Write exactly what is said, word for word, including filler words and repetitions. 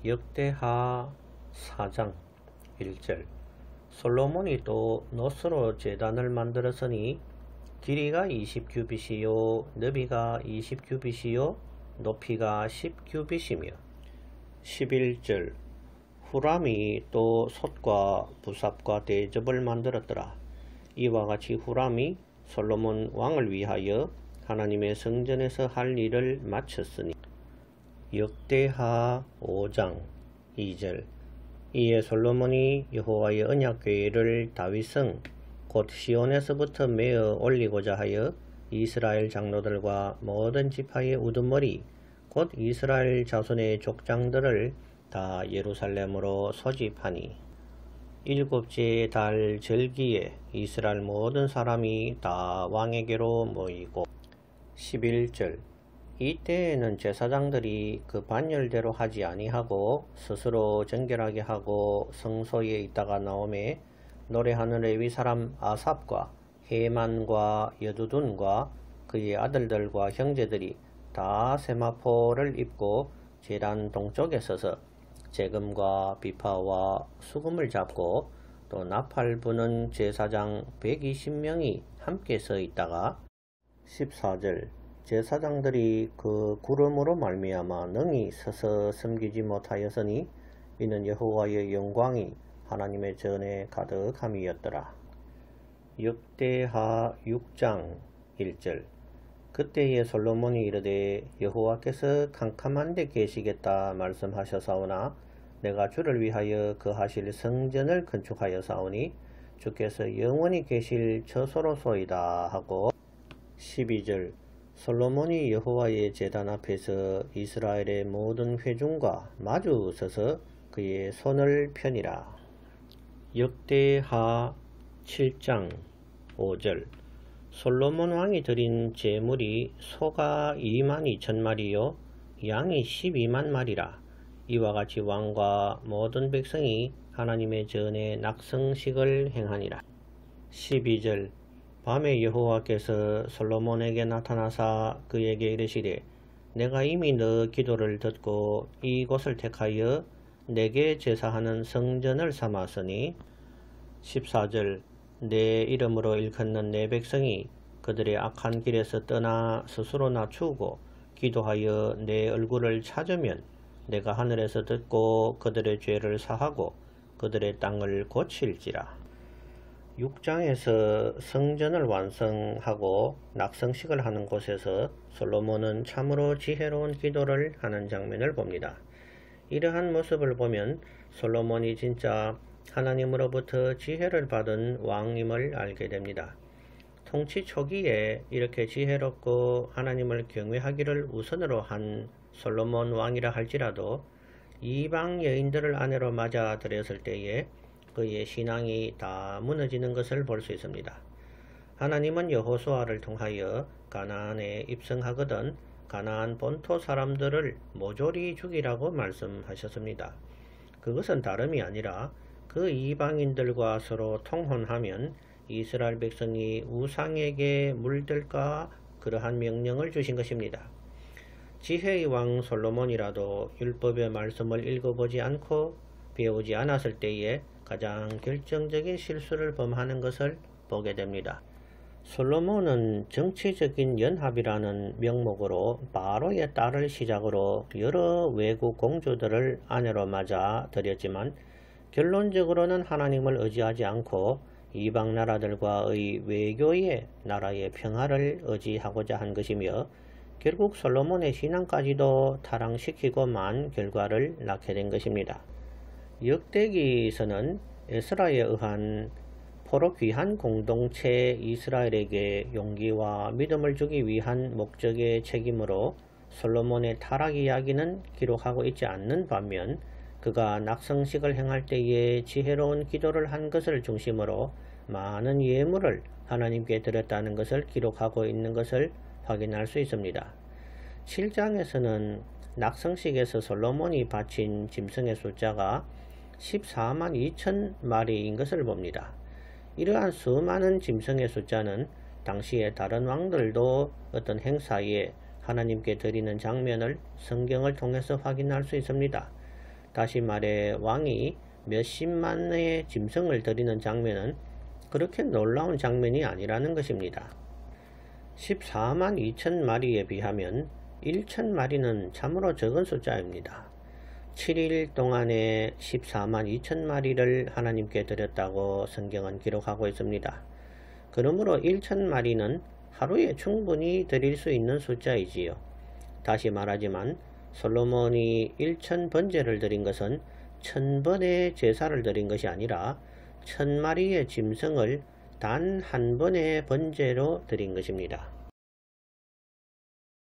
역대하 사 장 일 절. 솔로몬이 또 노스로 제단을 만들었으니 길이가 이십 규빗이요 너비가 이십 규빗이요 높이가 십 규빗이며 십일 절. 후람이 또 솥과 부삽과 대접을 만들었더라. 이와 같이 후람이 솔로몬 왕을 위하여 하나님의 성전에서 할 일을 마쳤으니. 역대하 오 장 이 절. 이에 솔로몬이 여호와의 언약궤를 다윗성 곧 시온에서부터 메어 올리고자 하여 이스라엘 장로들과 모든 지파의 우두머리 곧 이스라엘 자손의 족장들을 다 예루살렘으로 소집하니 일곱째 달 절기에 이스라엘 모든 사람이 다 왕에게로 모이고. 십일 절. 이때에는 제사장들이 그 반열대로 하지 아니하고 스스로 정결하게 하고 성소에 있다가 나오매 노래하는 레위 사람 아삽과 헤만과 여두둔과 그의 아들들과 형제들이 다 세마포를 입고 제단 동쪽에 서서 재금과 비파와 수금을 잡고 또 나팔 부는 제사장 백이십 명이 함께 서 있다가. 십사 절. 제사장들이 그 구름으로 말미암아 능히 서서 섬기지 못하였으니 이는 여호와의 영광이 하나님의 전에 가득함이었더라. 역대하 육 장 일 절. 그때에 솔로몬이 이르되 여호와께서 캄캄한 데 계시겠다 말씀하셨사오나 내가 주를 위하여 그 하실 성전을 건축하였사오니 주께서 영원히 계실 처소로소이다 하고. 십이 절. 솔로몬이 여호와의 제단 앞에서 이스라엘의 모든 회중과 마주 서서 그의 손을 펴니라. 역대하 칠 장 오 절. 솔로몬 왕이 드린 제물이 소가 이만 이천 마리요 양이 십이만 마리라. 이와 같이 왕과 모든 백성이 하나님의 전에 낙성식을 행하니라. 십이 절. 밤에 여호와께서 솔로몬에게 나타나사 그에게 이르시되 내가 이미 너 기도를 듣고 이곳을 택하여 내게 제사하는 성전을 삼았으니. 십사 절. 내 이름으로 일컫는 내 백성이 그들의 악한 길에서 떠나 스스로 낮추고 기도하여 내 얼굴을 찾으면 내가 하늘에서 듣고 그들의 죄를 사하고 그들의 땅을 고칠지라. 육 장에서 성전을 완성하고 낙성식을 하는 곳에서 솔로몬은 참으로 지혜로운 기도를 하는 장면을 봅니다. 이러한 모습을 보면 솔로몬이 진짜 하나님으로부터 지혜를 받은 왕임을 알게 됩니다. 통치 초기에 이렇게 지혜롭고 하나님을 경외하기를 우선으로 한 솔로몬 왕이라 할지라도 이방 여인들을 아내로 맞아들였을 때에 그의 신앙이 다 무너지는 것을 볼 수 있습니다. 하나님은 여호수아를 통하여 가나안에 입성하거든 가나안 본토 사람들을 모조리 죽이라고 말씀하셨습니다. 그것은 다름이 아니라 그 이방인들과 서로 통혼하면 이스라엘 백성이 우상에게 물들까 그러한 명령을 주신 것입니다. 지혜의 왕 솔로몬이라도 율법의 말씀을 읽어보지 않고 배우지 않았을 때에 가장 결정적인 실수를 범하는 것을 보게 됩니다. 솔로몬은 정치적인 연합이라는 명목으로 바로의 딸을 시작으로 여러 외국 공주들을 아내로 맞아 들였지만 결론적으로는 하나님을 의지하지 않고 이방 나라들과의 외교의 나라의 평화를 의지하고자 한 것이며 결국 솔로몬의 신앙까지도 타락시키고 만 결과를 낳게 된 것입니다. 역대기서는 에스라에 의한 포로 귀한 공동체 이스라엘에게 용기와 믿음을 주기 위한 목적의 책임으로 솔로몬의 타락 이야기는 기록하고 있지 않는 반면 그가 낙성식을 행할 때에 지혜로운 기도를 한 것을 중심으로 많은 예물을 하나님께 드렸다는 것을 기록하고 있는 것을 확인할 수 있습니다. 칠 장에서는 낙성식에서 솔로몬이 바친 짐승의 숫자가 십사만 이천 마리인 것을 봅니다. 이러한 수많은 짐승의 숫자는 당시의 다른 왕들도 어떤 행사에 하나님께 드리는 장면을 성경을 통해서 확인할 수 있습니다. 다시 말해 왕이 몇십만의 짐승을 드리는 장면은 그렇게 놀라운 장면이 아니라는 것입니다. 십사만 이천 마리에 비하면 천 마리는 참으로 적은 숫자입니다. 칠 일 동안에 십사만 이천 마리를 하나님께 드렸다고 성경은 기록하고 있습니다. 그러므로 천 마리는 하루에 충분히 드릴 수 있는 숫자이지요. 다시 말하지만 솔로몬이 천 번제를 드린 것은 천 번의 제사를 드린 것이 아니라 천 마리의 짐승을 단 한 번의 번제로 드린 것입니다.